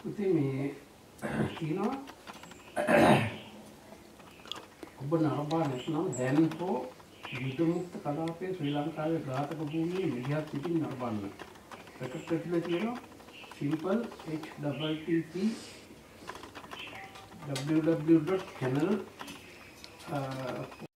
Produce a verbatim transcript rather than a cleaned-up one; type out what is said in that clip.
ඉතින් මේ කියනවා ඔබ නරඹා නැත්නම් දැන් හෝ විදුමුක්ත කලාපයේ ශ්‍රී ලංකාවේ ඝාතක භූමියේ මෙදිහත් සිටින් නරඹන්න. රෙකෝඩ් එකේ තියෙනවා simple http www.channel